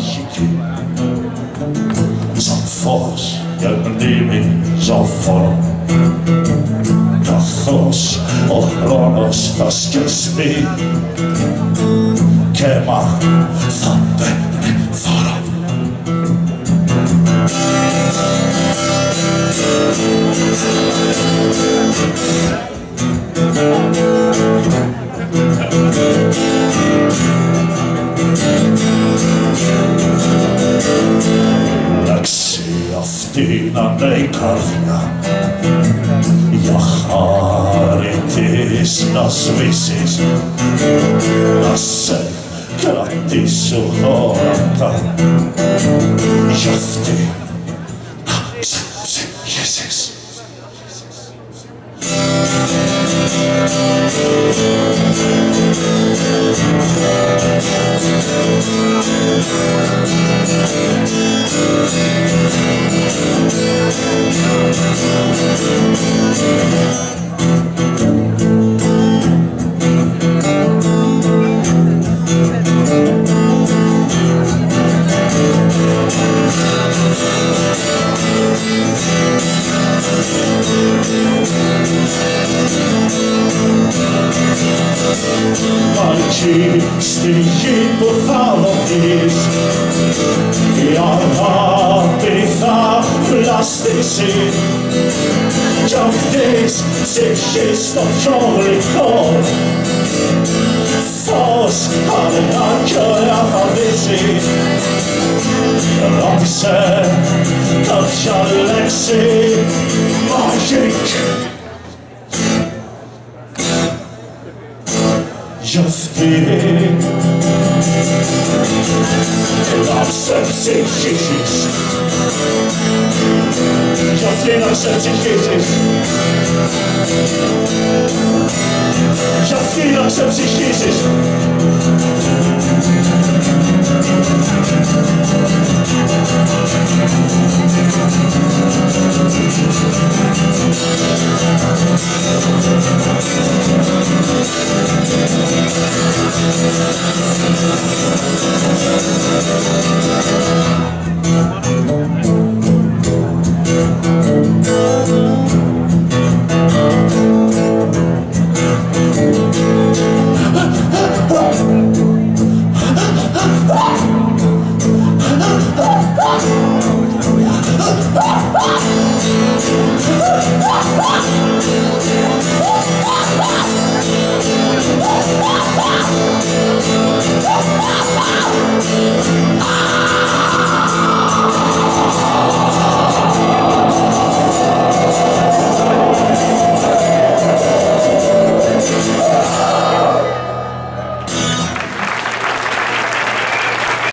μαγική, σαν φως και μνήμη ζωφών, καθώς ο χρόνος θα σκεσπεί και αίμα θα παίρνει φορά. Εντάξει αυτή να είναι η καρδιά, για χάρη της να σβήσεις, να σε κρατήσουν όρατα, για αυτή να ξεψυχήσεις. Μα εκεί στη γη που θα δοθείς, η αγάπη θα πλαστήσει κι αυτής ψυχής το πιο γλυκό φως αργά κι ωραία θα δύσει. Ρώτησε κάποια λέξη μαγική για αυτή να ξεψυχήσεις, για αυτή να ξεψυχήσεις, για αυτή να ξεψυχήσεις.